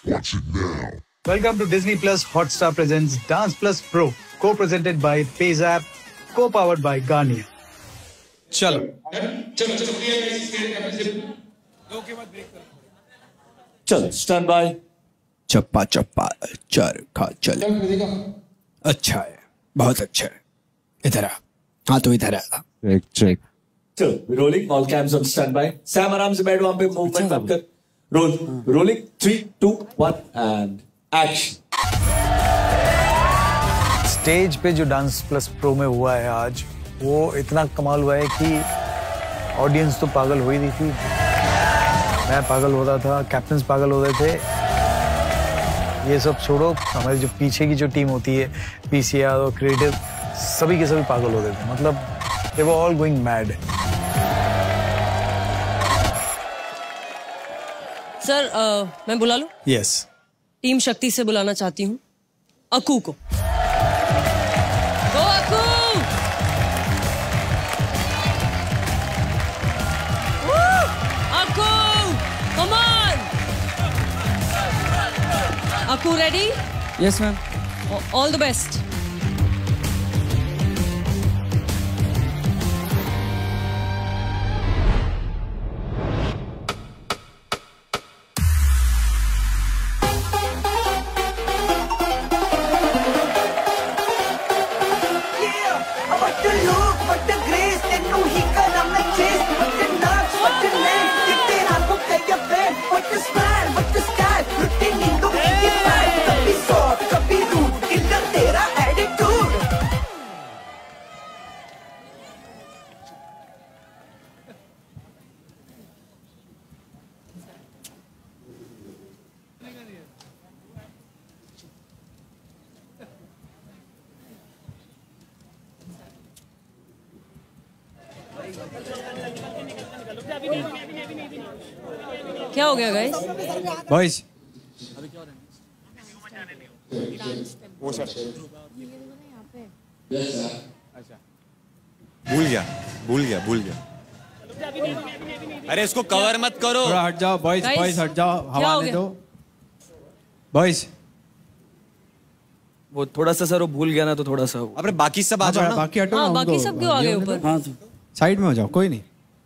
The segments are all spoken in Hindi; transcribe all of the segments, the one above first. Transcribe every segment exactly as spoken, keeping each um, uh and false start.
Watch it now. Welcome to Disney Plus Hotstar presents Dance Plus Pro, co-presented by PayZapp, co-powered by Garnier. चलो चलो चलो चल स्टैंड बाय। चप्पा चप्पा चरखा चल। अच्छा है, बहुत अच्छा है। इधर आ। हाँ तो इधर आ। Check check. चलो rolling, all cams on stand by. Sam आराम से बैठ, वहां पे मूवमेंट मत कर। Roll rolling, three two one and action. Stage पे जो डांस प्लस प्रो में हुआ है आज, वो इतना कमाल हुआ है कि ऑडियंस तो पागल हो ही रही थी, मैं पागल होता था, कैप्टन्स पागल होते थे। ये सब छोड़ो, हमारी जो पीछे की जो टीम होती है, पीसीआर और क्रिएटिव, सभी के सभी पागल होते थे। मतलब they were all going mad. Sir uh, मैं बुला लूं? यस। टीम शक्ति से बुलाना चाहती हूँ अकू को। गो अकू! अकू! Come on! अकू ready? Yes ma'am. All the best. क्या हो गया गाइस? बॉयज भूल गया भूल गया भूल गया अरे इसको कवर मत करो। थोड़ा हट जाओ बॉयज, बॉयज हट जाओ, हवा आने दो बॉयज। वो थोड़ा सा सर वो भूल गया ना, तो थोड़ा सा अरे बाकी सब आ जाओ ना। बाकी हटो हाँ, ना, बाकी सब क्यों आ गए ऊपर? हाँ साइड में हो जाओ, कोई नहीं।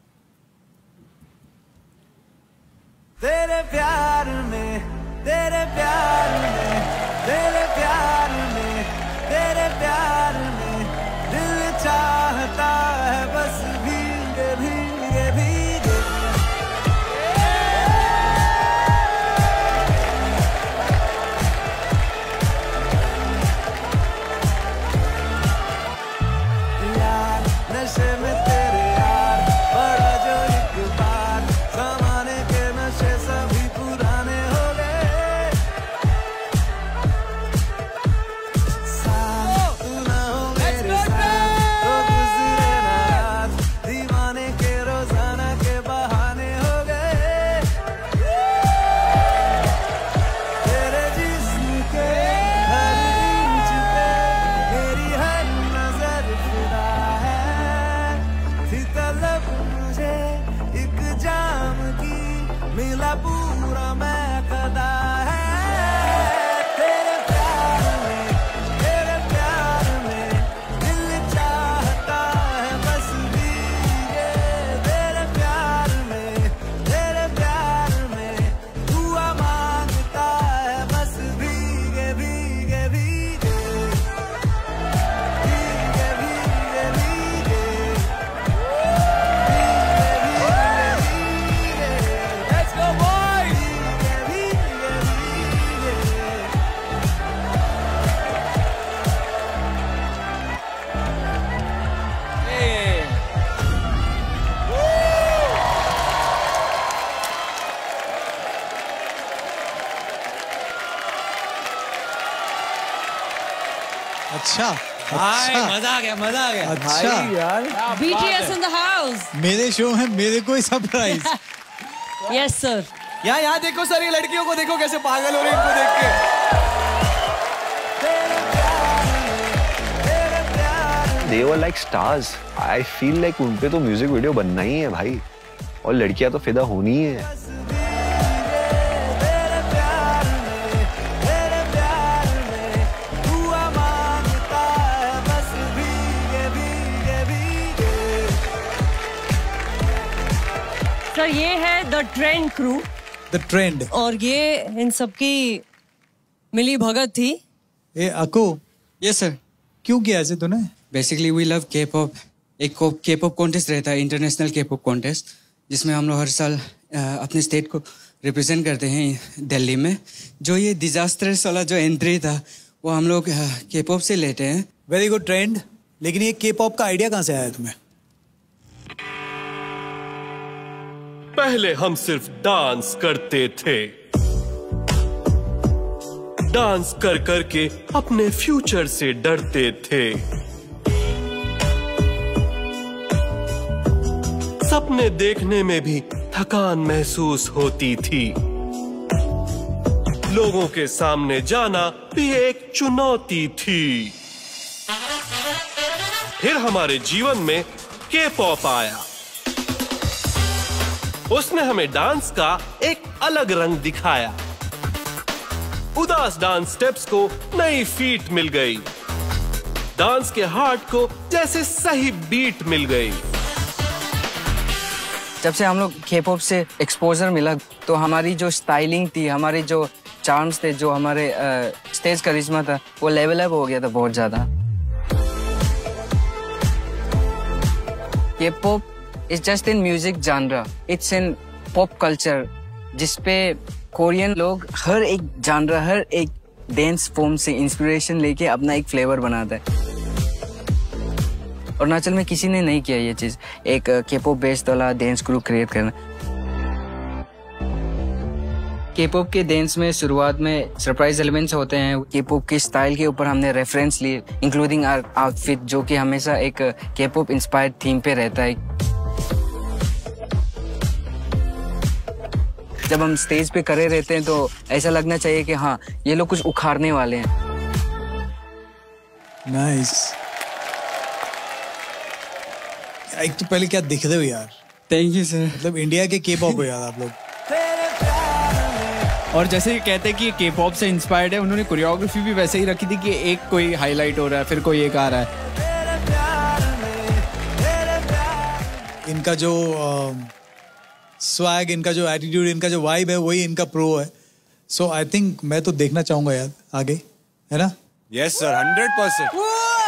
तेरे प्यार में, तेरे प्यार में, तेरे प्यार में, तेरे प्यार में दिल चाहता है बस भीगे भीगे भीगे। यार नशे में तेरे यार बड़ा जो एक बार जमाने के नशे सभी पुराने हो गए। साथ तू ना हो मेरे साथ तो गुजरे ना रात, दीवाने के रोजाना के बहाने हो गए। तेरे जिस्म के हर इंच पे मेरी हर नजर फिदा है, थी तलब मुझे एक जाम की, मिला पूरा मैं कदा है। तेरे प्यार में, तेरे प्यार में दिल चाहता है बस भीगे। तेरे प्यार में, तेरे प्यार में दुआ मांगता है बस भीगे भीगे भीगे भीगे भीगे भीगे Let's go boys! अच्छा हाय मजा आ गया मजा आ गया। अच्छा यार बीटीएस इन द हाउस। मेरे शो में मेरे को ही सरप्राइज। Yes sir. यहाँ यहाँ देखो सर, ये लड़कियों को देखो कैसे पागल हो रही है इनको देख के। They were like stars. I feel like उन पे तो म्यूजिक वीडियो बनना ही है भाई, और लड़कियां तो फिदा होनी ही है। The trend crew. The trend. और ये इन सबकी मिली भगत थी। ए अकू। Yes sir. क्यों किया ऐसे तूने? Basically we love K pop. एक के पॉप कॉन्टेस्ट रहता है, इंटरनेशनल के पॉप कॉन्टेस्ट, जिसमें हम लोग हर साल अपने स्टेट को रिप्रेजेंट करते हैं दिल्ली में। जो ये डिजास्टर्स वाला जो एंट्री था वो हम लोग के पॉप से लेते हैं। Very good trend. लेकिन ये के पॉप का आइडिया कहाँ से आया तुम्हें? पहले हम सिर्फ डांस करते थे, डांस कर करके अपने फ्यूचर से डरते थे। सपने देखने में भी थकान महसूस होती थी। लोगों के सामने जाना भी एक चुनौती थी। फिर हमारे जीवन में के पॉप आया। उसने हमें डांस का एक अलग रंग दिखाया। उदास डांस स्टेप्स को नई फीट मिल गई। डांस के हार्ट को जैसे सही बीट मिल गई। जब से हम लोग के-पॉप से एक्सपोजर मिला तो हमारी जो स्टाइलिंग थी, हमारे जो चार्म्स थे, जो हमारे स्टेज करिश्मा था, वो लेवल अप हो गया था बहुत ज्यादा। K-pop is just in music genre, it's in pop culture, जिसपे कोरियन लोग हर एक जानरा, हर एक डांस फॉर्म से इंस्पिरेशन लेके अपना एक फ्लेवर बनाता है। अरुणाचल में किसी ने नहीं किया ये चीज, एक के-पॉप बेस्ड वाला डांस ग्रुप क्रिएट करना। के-पॉप के डांस में शुरुआत में सरप्राइज एलिमेंट्स होते हैं। के-पॉप के स्टाइल के ऊपर हमने रेफरेंस लिए, इंक्लूडिंग आवर आउटफिट, जो कि हमेशा एक के-पॉप इंस्पायर्ड थीम पे रहता है। जब हम स्टेज पे करे रहते हैं तो ऐसा लगना चाहिए कि हाँ, ये लोग कुछ उखाड़ने वाले हैं। नाइस। एक तो पहले क्या दिख रहे हो यार। Thank you sir. मतलब इंडिया के के-पॉप हो यार आप लोग। और जैसे ये कहते हैं कि के पॉप से इंस्पायर्ड है, उन्होंने कोरियोग्राफी भी वैसे ही रखी थी कि एक कोई हाईलाइट हो रहा है, फिर कोई एक आ रहा है। इनका जो स्वैग, इनका जो एटीट्यूड, इनका जो वाइब है, वही इनका प्रो है। सो आई थिंक मैं तो देखना चाहूंगा यार आगे, है ना? Yes sir, hundred percent.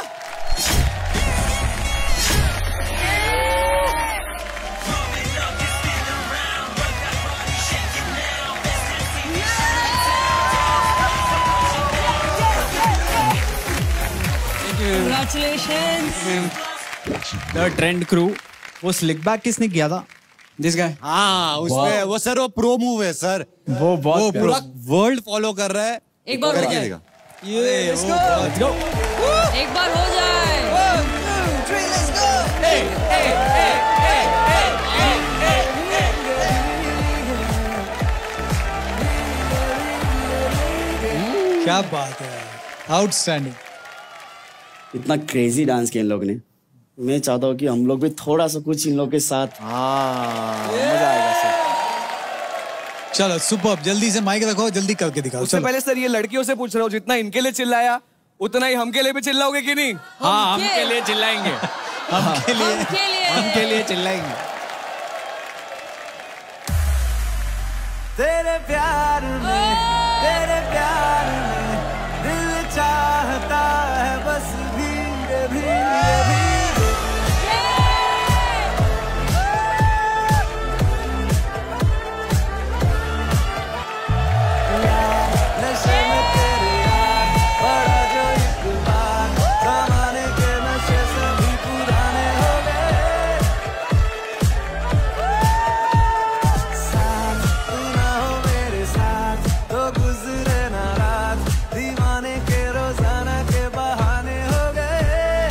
The trend crew. वो स्लिक बैक किसने किया था? This guy. हाँ, उसमें वो सर वो प्रो मूव है सर। वो बहुत वो पूरा वर्ल्ड फॉलो कर रहा है। एक बार हो जाए। ये let's go, let's go. एक बार हो जाए। One, two, three, let's go. hey, hey, hey, hey, hey, hey, hey. क्या बात है, आउटस्टैंडिंग। इतना क्रेजी डांस किया इन लोग ने। मैं चाहता हूँ कि हम लोग भी थोड़ा सा कुछ इन लोग के साथ, हाँ मजा आएगा सर। चलो सुपर, जल्दी से माइक रखो, जल्दी करके दिखाओ। उससे पहले सर ये लड़कियों से पूछ रहा हूँ, जितना इनके लिए चिल्लाया उतना ही हम के लिए भी चिल्लाओगे कि नहीं? हाँ, हम के लिए चिल्लाएंगे। हम के लिए हम के लिए चिल्लाएंगे। तेरे प्यार में, तेरे प्यार में दिल चाहता है बस भीगे भीगे भीगे। नशे में तेरे यार बड़ा जो एक बार, जमाने के नशे सभी पुराने हो गए। साथ तू ना हो मेरे साथ तो गुजरे ना रात, दीवाने के रोजाना के बहाने हो गए।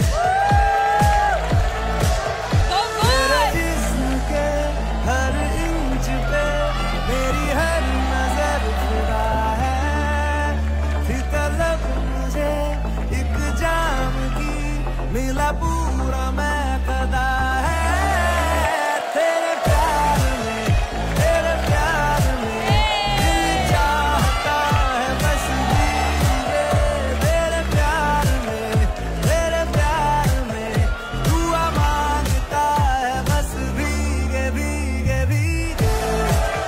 तेरे जिस्म के हर इंच पे मेरी हर नजर फिदा है। थी तलब मुझे एक जाम की, मिला पूरा मैं कदा है। तेरे प्यार में, तेरे प्यार में दिल चाहता है बस भीगे। तेरे प्यार में, तेरे प्यार में दुआ मांगता है बस भीगे भीगे भीगे।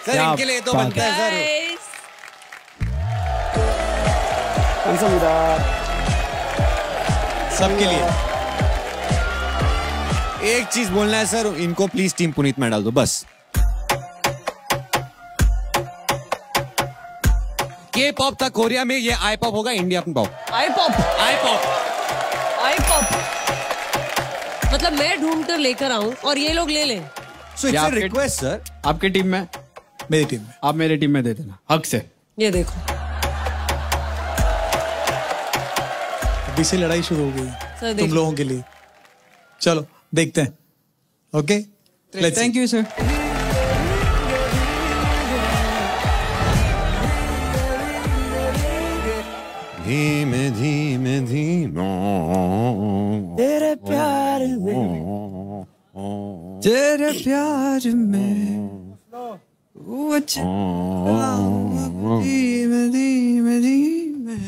सर इनके लिए तो बनता है सर। सबके लिए एक चीज बोलना है सर, इनको प्लीज टीम पुनीत में डाल दो बस। के पॉप था कोरिया में, ये आई पॉप होगा Indian pop. I pop I pop I pop मतलब मैं ढूंढ कर लेकर आऊं और ये लोग ले लें। So it's a request sir. आपकी टीम में, मेरी टीम में, आप मेरी टीम में दे देना हक से। ये देखो अभी से लड़ाई शुरू हो गई तुम लोगों के लिए। चलो देखते हैं। Okay thank you sir. धीमे धीमे धीमे तेरे प्यार में तेरे प्यार में धीमे धीमे धीमे।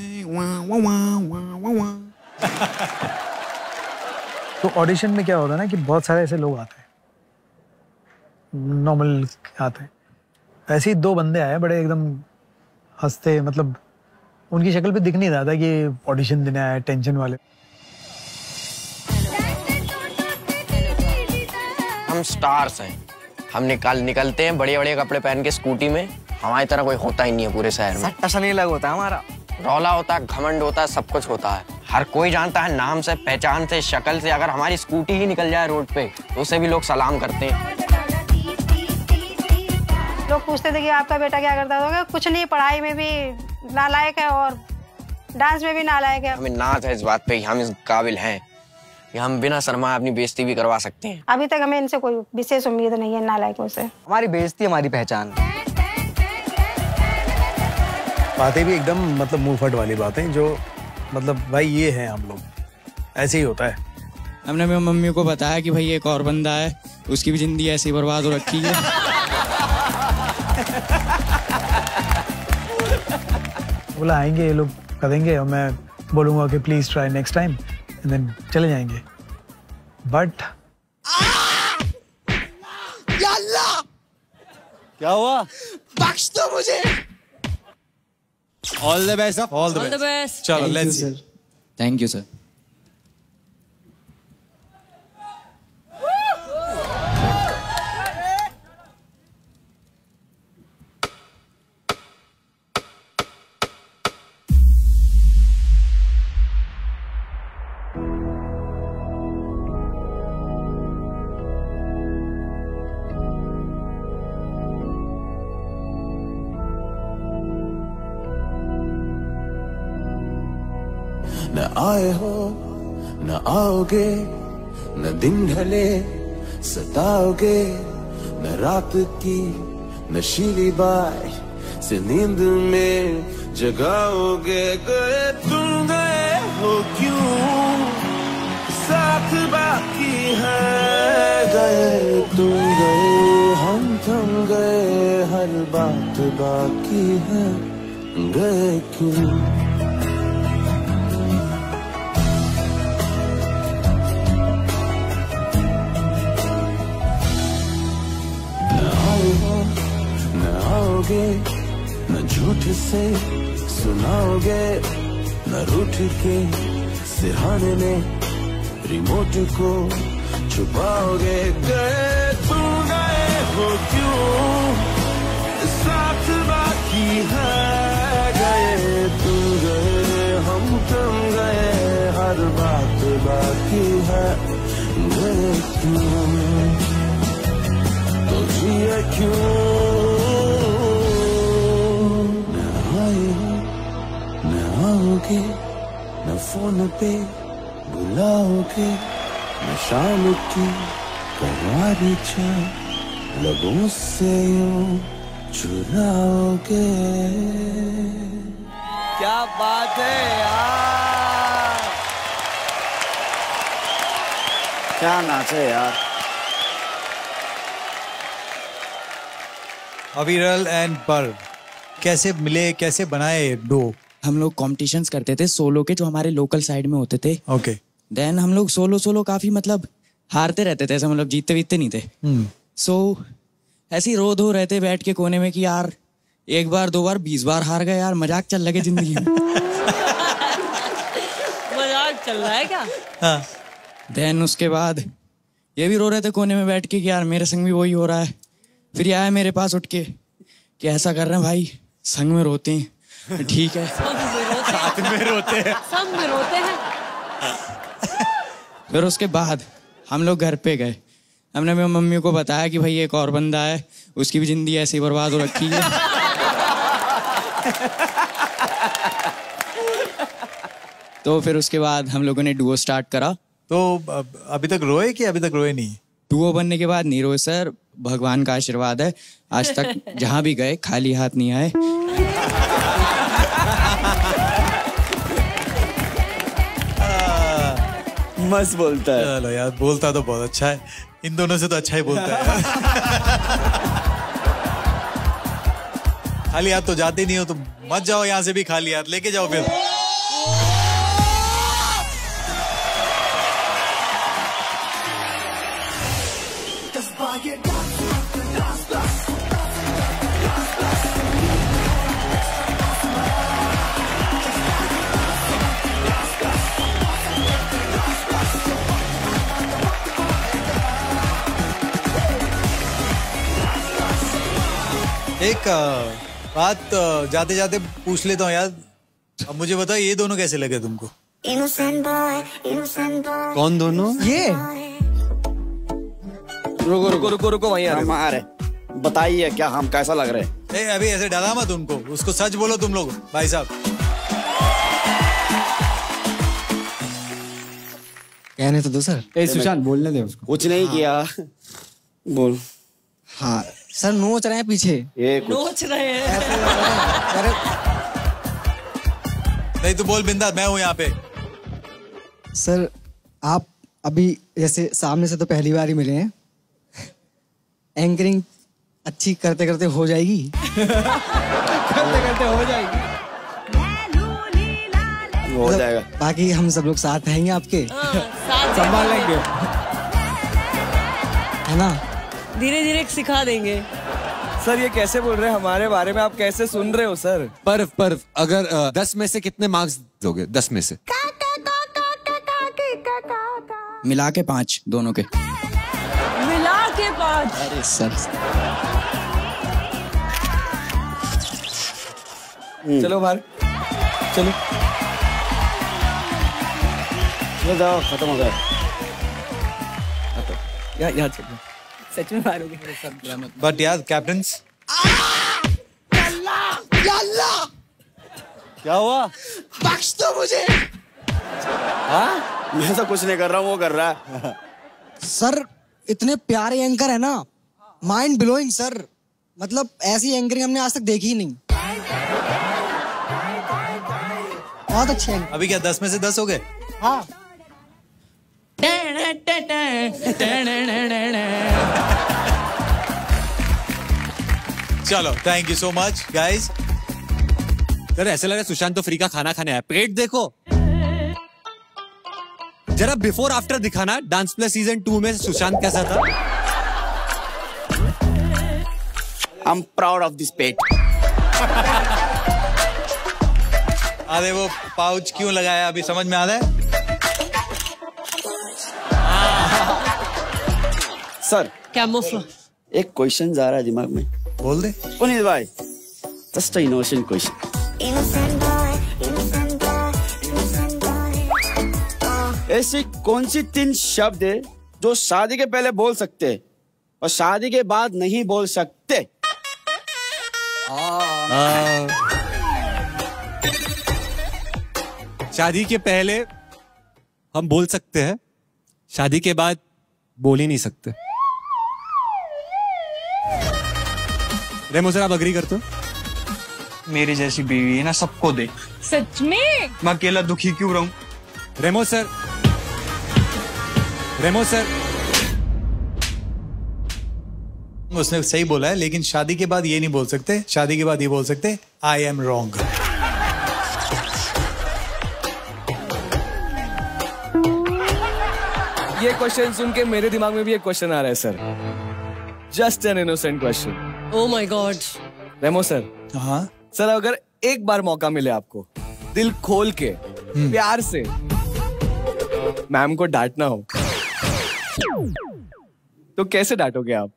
तो ऑडिशन में क्या होता है ना कि बहुत सारे ऐसे लोग आते हैं, नॉर्मल आते हैं। ऐसे ही दो बंदे आए बड़े एकदम हंसते, मतलब उनकी शक्ल पे दिख नहीं रहा था कि ऑडिशन देने आए, टेंशन वाले। हम स्टार्स हैं, हम निकल निकलते हैं बड़े बड़े कपड़े पहन के स्कूटी में। हमारी तरह कोई होता ही नहीं है पूरे शहर में। सट्टा सा नहीं लग होता हमारा। रौला होता है, घमंड होता है, सब कुछ होता है। हर कोई जानता है नाम से, पहचान से, शक्ल से। अगर हमारी स्कूटी ही निकल जाए रोड पे तो उसे भी लोग सलाम करते हैं। लोग पूछते थे कि आपका बेटा क्या करता है, कुछ नहीं, पढ़ाई में भी नालायक है और डांस में भी नालायक है। हमें नाज है इस बात पे कि हम इस काबिल हैं कि हम बिना शर्मा अपनी बेइज्जती भी करवा सकते हैं। अभी तक हमें इनसे कोई विशेष उम्मीद नहीं है नालायकों से। हमारी बेइज्जती हमारी पहचान। बातें भी एकदम मतलब मुंह फट वाली बातें, जो मतलब भाई ये है हम लोग, ऐसे ही होता है। हमने मेरी मम्मी को बताया कि भाई एक और बंदा है, उसकी भी जिंदगी ऐसी बर्बाद हो रखी है। बोला आएंगे ये लोग करेंगे और मैं बोलूंगा कि please try next time and then चले जाएंगे। बट क्या हुआ? बख्श दो मुझे। All the best, all the All the best. best. चलो let's see. Thank you sir. न आए हो न आओगे, न दिन ढले सताओगे, न रात की नशीली बाई से नींद में जगाओगे। गए तुम गए हो क्यों, साथ बाकी है। गए तुम गए हम थम गए, हर बात बाकी है। गए क्यों न झूठ से सुनाओगे, न रूठ के सिरहाने में रिमोट को छुपाओगे। गए तुम गए हो क्यों, साथ बाकी है। गए तुम गए हम थम गए, हर बात बाकी है। गए क्यों तो जिए क्यों, न फोन पे बुलाओगे, न शाम की करारी चाय लगों से यूं चुराओगे। क्या बात है यार, क्या नाचे यार। अविरल एंड पर्व कैसे मिले, कैसे बनाए डो? हम लोग कॉम्पिटिशन्स करते थे सोलो के, जो हमारे लोकल साइड में होते थे। ओके। देन हम लोग सोलो सोलो काफी मतलब हारते रहते थे, ऐसा मतलब जीतते वीतते नहीं थे। सो ऐसे ही रो धो रहते बैठ के कोने में कि यार एक बार दो बार बीस बार हार गए यार, मजाक चल लगे जिंदगी में। मजाक चल रहा है क्या? हाँ। देन उसके बाद ये भी रो रहे थे कोने में बैठ के कि यार मेरे संग भी वही हो रहा है। फिर ये आया मेरे पास उठ के कि ऐसा कर रहे हैं भाई, संग में रोते हैं। ठीक है, साथ में रोते हैं, सब में रोते हैं। फिर उसके बाद हम लोग घर पे गए। हमने मेरी मम्मी को बताया कि भाई एक और बंदा है, उसकी भी जिंदगी ऐसे ही बर्बाद हो रखी है। तो फिर उसके बाद हम लोगों ने डुओ स्टार्ट करा। तो अभी तक रोए कि अभी तक रोए नहीं? डुओ बनने के बाद नहीं रोए सर, भगवान का आशीर्वाद है। आज तक जहां भी गए खाली हाथ नहीं आए। मस्त बोलता है। चलो यार, बोलता तो बहुत अच्छा है, इन दोनों से तो अच्छा ही बोलता है। खाली हाथ तो जाते नहीं हो, तो मत जाओ यहाँ से भी, खाली हाथ लेके जाओ फिर। एक बात जाते जाते पूछ लेता हूँ यार, अब मुझे बताओ ये दोनों कैसे लगे तुमको? कौन दोनों? ये रुको रुको रुको रुको वहीं हम आ रहे, बताइए क्या हम कैसा लग रहे? ए, अभी ऐसे डरा मत उनको, उसको सच बोलो तुम लोग भाई साहब। कहने तो दो सर। ए सुशांत बोलने दे उसको। कुछ नहीं किया, बोल। हाँ सर, नोच रहे हैं पीछे। ये नोच रहे हैं। नहीं तो बोल बिंदास, मैं हूँ यहाँ पे। सर आप अभी जैसे सामने से तो पहली बार ही मिले हैं, एंकरिंग अच्छी करते करते हो जाएगी। करते करते हो जाएगी, हो जाएगा। बाकी हम सब लोग साथ रहेंगे आपके, संभाल लेंगे, है ना? धीरे धीरे सिखा देंगे। सर ये कैसे बोल रहे हैं हमारे बारे में, आप कैसे सुन रहे हो सर? पर पर अगर आ, दस में से कितने मार्क्स दोगे? दस में से मिला के पाँच, दोनों के मिला के पाँच। अरे सर चलो बाहर चलो, ये जाओ, खत्म हो गया। यहाँ यहाँ चलो, सच में मारोगे? बट यार कैप्टन्स, क्या हुआ? बख्श दो मुझे। हाँ मैं तो कुछ नहीं कर रहा हूँ, वो कर रहा है। सर इतने प्यारे एंकर है ना, माइंड ब्लोइंग सर, मतलब ऐसी एंकरिंग हमने आज तक देखी ही नहीं। बहुत अच्छे एंकर। अभी क्या दस में से दस हो गए? हाँ। चलो thank you so much guys. Sir ऐसे लग रहा है सुशांत तो फ्री का खाना खाने आया। पेट देखो जरा, बिफोर आफ्टर दिखाना। डांस प्लस सीजन टू में सुशांत कैसा था? I am proud of this पेट। अरे वो पाउच क्यों लगाया, अभी समझ में आ रहा है? Sir camouflage. एक क्वेश्चन जा रहा है दिमाग में, बोल दे। पुनीत भाई, जस्ट अ इनोसेंट क्वेश्चन। ऐसी कौन सी तीन शब्द है जो शादी के पहले बोल सकते और शादी के बाद नहीं बोल सकते? शादी के पहले हम बोल सकते हैं, शादी के बाद बोल ही नहीं सकते। रेमो सर आप अग्री करते हो? मेरी जैसी बीवी है ना सबको दे। सच में? मैं अकेला दुखी क्यों रहूं? रेमो सर, रेमो सर, उसने सही बोला है, लेकिन शादी के बाद ये नहीं बोल सकते, शादी के बाद ये बोल सकते आई एम रॉन्ग। ये क्वेश्चन सुन के मेरे दिमाग में भी एक क्वेश्चन आ रहा है sir. Just an innocent question. Oh my god. Remo sir. हाँ सर, अगर एक बार मौका मिले आपको दिल खोल के प्यार से मैम को डांटना हो तो कैसे डांटोगे आप?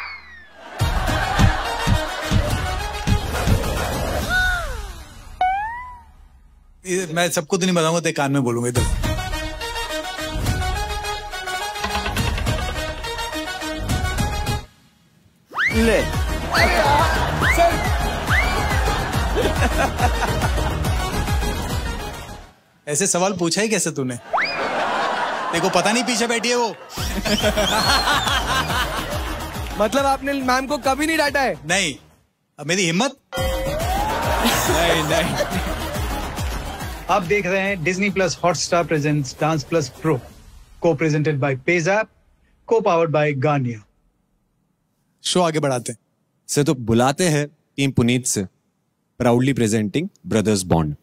ये मैं सबको तो नहीं बताऊंगा, तेरे कान में बोलूंगा इधर। ले ऐसे सवाल पूछा ही कैसे तूने? देखो पता नहीं पीछे बैठी है वो। मतलब आपने मैम को कभी नहीं डांटा है? नहीं। अब मेरी हिम्मत? नहीं नहीं। आप देख रहे हैं Disney plus Hotstar presents dance plus pro, co presented by PayZapp, co powered by Garnier. Show आगे बढ़ाते हैं। से तो बुलाते हैं टीम पुनीत से, प्राउडली प्रेजेंटिंग ब्रदर्स बॉन्ड।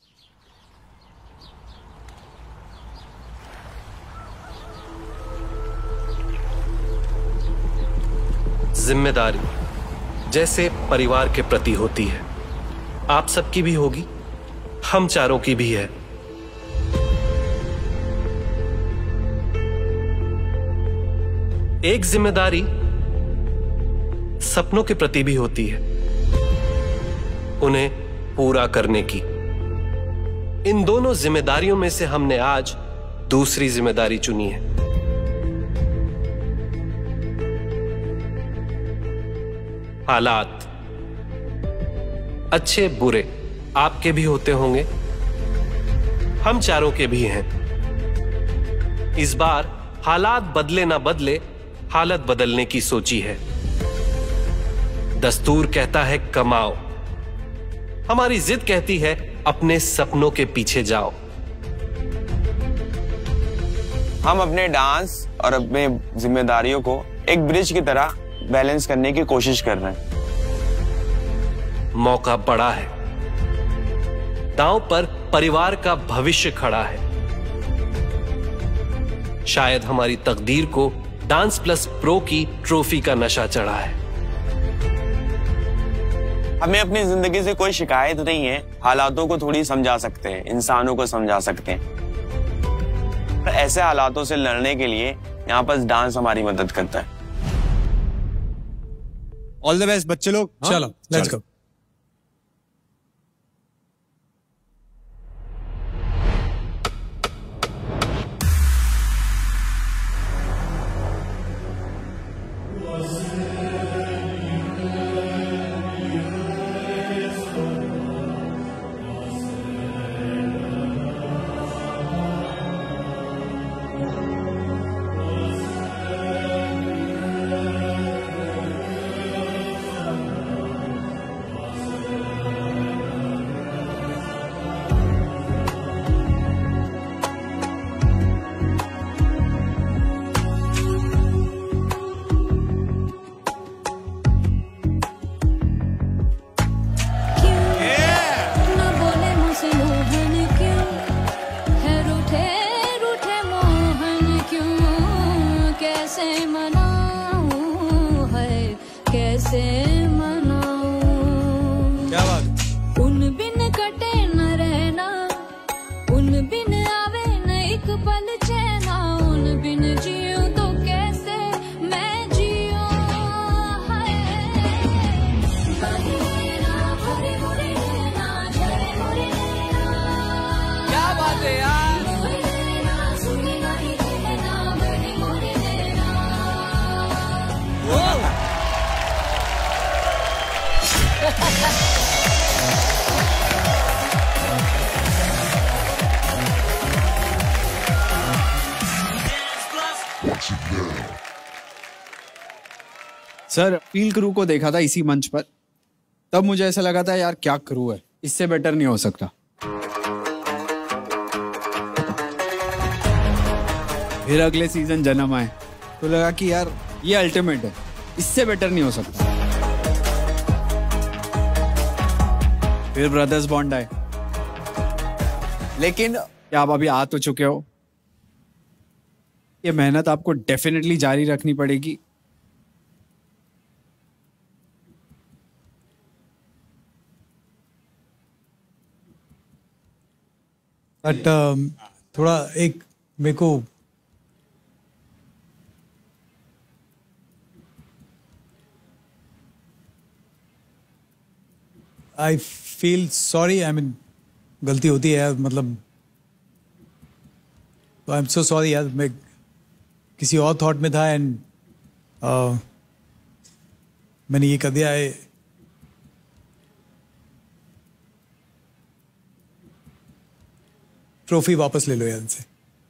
जिम्मेदारी जैसे परिवार के प्रति होती है, आप सबकी भी होगी, हम चारों की भी है। एक जिम्मेदारी सपनों के प्रति भी होती है, उन्हें पूरा करने की। इन दोनों जिम्मेदारियों में से हमने आज दूसरी जिम्मेदारी चुनी है। हालात अच्छे बुरे आपके भी होते होंगे, हम चारों के भी हैं। इस बार हालात बदले ना बदले, हालत बदलने की सोची है। दस्तूर कहता है कमाओ, हमारी जिद कहती है अपने सपनों के पीछे जाओ। हम अपने डांस और अपने जिम्मेदारियों को एक ब्रिज की तरह बैलेंस करने की कोशिश कर रहे हैं। मौका बड़ा है, दांव पर परिवार का भविष्य खड़ा है। शायद हमारी तकदीर को डांस प्लस प्रो की ट्रॉफी का नशा चढ़ा है। हमें अपनी जिंदगी से कोई शिकायत नहीं है, हालातों को थोड़ी समझा सकते हैं, इंसानों को समझा सकते हैं। ऐसे हालातों से लड़ने के लिए यहाँ पर डांस हमारी मदद करता है। ऑल द बेस्ट बच्चे लोग। चलो let's go. Sir feel crew को देखा था इसी मंच पर, तब मुझे ऐसा लगा था यार क्या क्रू है, इससे बेटर नहीं हो सकता। फिर अगले सीजन जन्म आए तो लगा कि यार ये अल्टीमेट है, इससे बेटर नहीं हो सकता। फिर ब्रदर्स बॉन्ड आए, लेकिन क्या आप अभी आ तो चुके हो, ये मेहनत आपको डेफिनेटली जारी रखनी पड़ेगी बट um, थोड़ा एक मेरे को I feel sorry, I mean गलती होती है यार, मतलब आई एम सो सॉरी यार, मैं किसी और थॉट में था एंड uh, मैंने ये कर दिया है। ट्रॉफी वापस ले लो यार इनसे।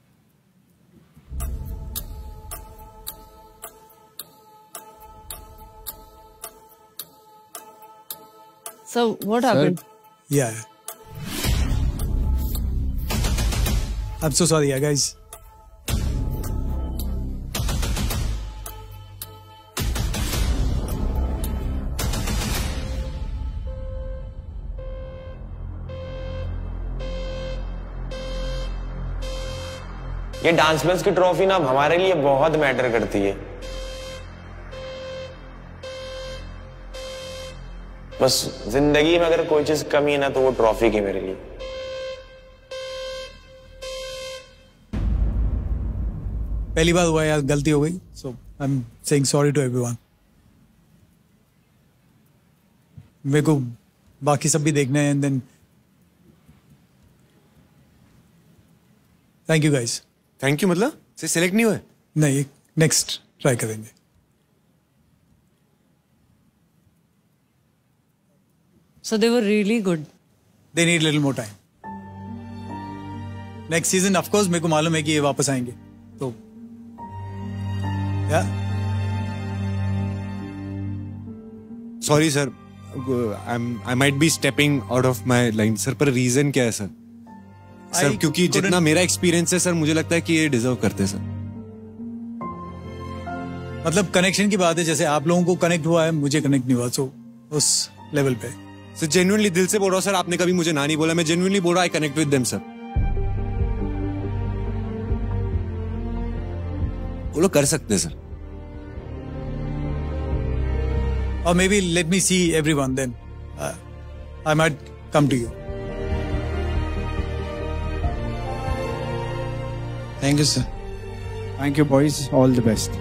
So what happened? Yeah. I'm so sorry, yeah, guys. ये डांस प्लस की ट्रॉफी ना हमारे लिए बहुत मैटर करती है। बस जिंदगी में अगर कोई चीज कमी है ना तो वो ट्रॉफी की मेरे लिए। पहली बार हुआ यार, गलती हो गई, so I am saying sorry to everyone. मेरे को बाकी सब भी देखना है and then thank you guys. Thank you मतलब से सिलेक्ट नहीं हुए? नहीं, नेक्स्ट ट्राई करेंगे। So they were really good. They need little more time. Next season, of course, मेरे को मालूम है कि ये वापस आएंगे, तो या sorry sir, I might be stepping out of my line sir, पर रीजन क्या है सर? सर क्योंकि जितना मेरा एक्सपीरियंस है सर, मुझे लगता है कि ये डिजर्व करते हैं सर। मतलब कनेक्शन की बात है, जैसे आप लोगों को कनेक्ट हुआ है, मुझे कनेक्ट नहीं हुआ, सो उस लेवल पे सर जेन्युइनली दिल से बोल रहा हूँ सर, आपने कभी मुझे ना नहीं बोला, मैं जेन्युइनली बोल रहा हूँ, I connect with them sir. वो लोग कर सकते हैं सर। और maybe let me see everyone, then I might come to you. Thank you sir. Thank you boys, all the best.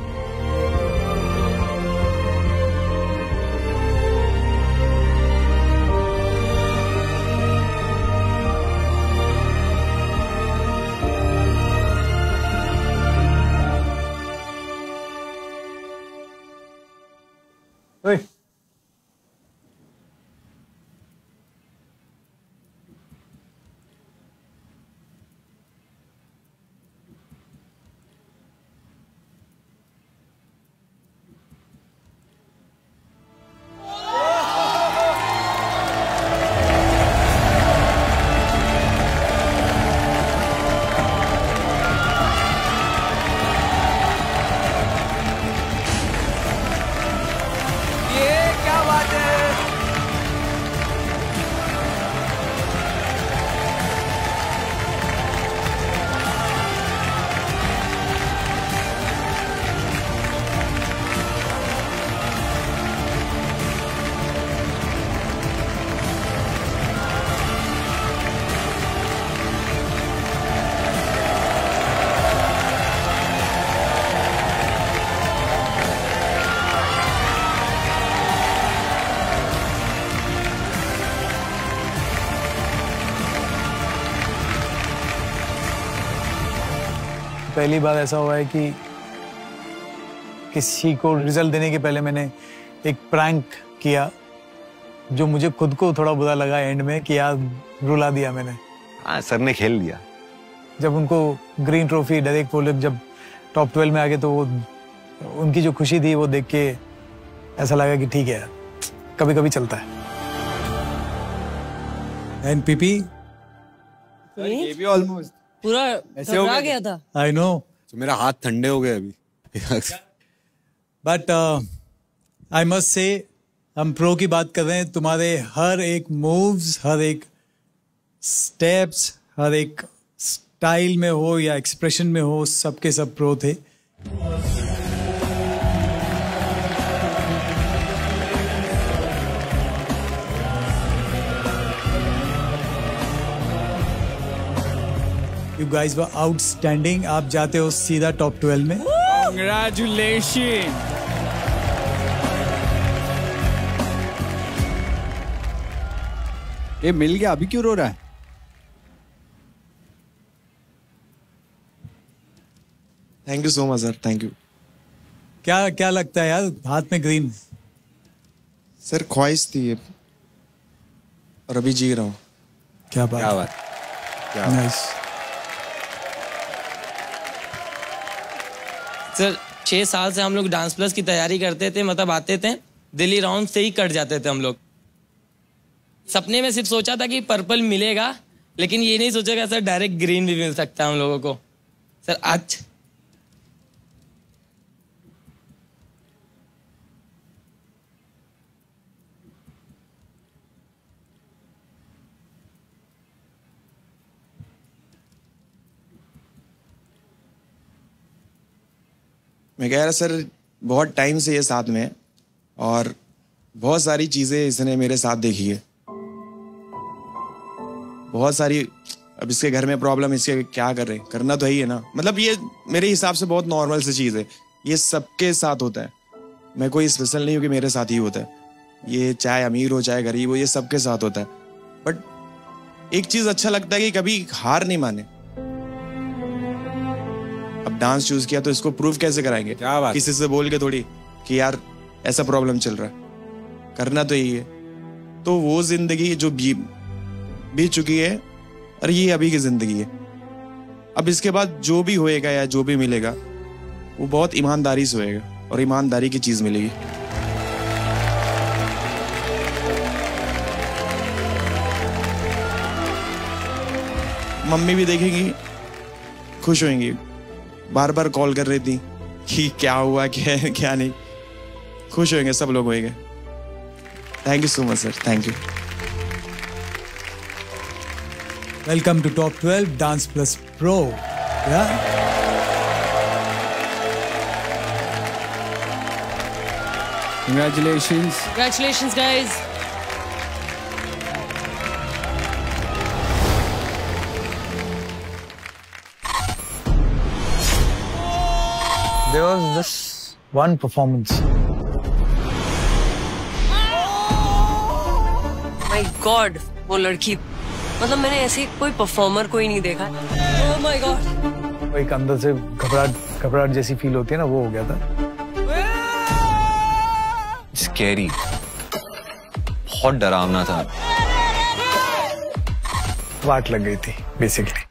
ओए पहली बार ऐसा हुआ है कि किसी को रिजल्ट देने के पहले मैंने एक प्रैंक किया, जो मुझे खुद को थोड़ा बुरा लगा एंड में कि यार रुला दिया मैंने। हाँ, सर ने खेल दिया। जब उनको ग्रीन ट्रॉफी डायरेक्ट पोलिक जब टॉप ट्वेल्व में आ गए, तो वो उनकी जो खुशी थी वो देख के ऐसा लगा कि ठीक है यार, कभी कभी चलता है। एंड पीपी ये भी ऑलमोस्ट पूरा ऐसे हो घबरा गया गया था। आई नो, तो मेरा हाथ ठंडे हो गए अभी। बट आई मस्ट से, हम प्रो की बात कर रहे हैं, तुम्हारे हर एक मूव्स, हर एक स्टेप्स, हर एक स्टाइल में हो या एक्सप्रेशन में हो, सबके सब प्रो थे। You guys were outstanding. आप जाते हो सीधा टॉप ट्वेल्व में। Congratulations! ये मिल गया, अभी क्यों रो रहा है? Thank you so much sir, thank you. क्या क्या लगता है यार हाथ में ग्रीन? सर ख्वाहिश थी ये, और अभी जी रहा हूँ। क्या बात, क्या बात, क्या नाइस। सर छह साल से हम लोग डांस प्लस की तैयारी करते थे, मतलब आते थे दिल्ली राउंड से ही कट जाते थे हम लोग। सपने में सिर्फ सोचा था कि पर्पल मिलेगा, लेकिन ये नहीं सोचेगा सर डायरेक्ट ग्रीन भी मिल सकता है हम लोगों को। सर आज मैं कह रहा सर बहुत टाइम से ये साथ में है और बहुत सारी चीज़ें इसने मेरे साथ देखी है। बहुत सारी, अब इसके घर में प्रॉब्लम, इसके क्या कर रहे, करना तो ही है ना। मतलब ये मेरे हिसाब से बहुत नॉर्मल सी चीज़ है, ये सबके साथ होता है। मैं कोई स्पेशल नहीं हूँ कि मेरे साथ ही होता है, ये चाहे अमीर हो चाहे गरीब हो, ये सबके साथ होता है। बट एक चीज़ अच्छा लगता है कि कभी हार नहीं माने। अब डांस चूज किया तो इसको प्रूव कैसे कराएंगे? क्या बात? किसी से बोल के थोड़ी कि यार ऐसा प्रॉब्लम चल रहा है, करना तो यही है। तो वो जिंदगी जो बी बीत चुकी है और ये अभी की जिंदगी है। अब इसके बाद जो भी होएगा या जो भी मिलेगा वो बहुत ईमानदारी से होएगा और ईमानदारी की चीज मिलेगी। मम्मी भी देखेंगी, खुश होंगी। बार बार कॉल कर रही थी कि क्या हुआ, क्या क्या नहीं। खुश होंगे, सब लोग होंगे। Thank you so much sir, thank you. Welcome to top twelve dance plus pro. Congratulations. Congratulations, guys. There was this one performance. My God, वो लड़की, मतलब मैंने ऐसे कोई परफॉर्मर कोई नहीं देखा। Oh my God. एक अंदर से घबराहट घबराहट जैसी फील होती है ना, वो हो गया था। स्कैरी, बहुत डरावना था। वाट लग गई थी बेसिकली।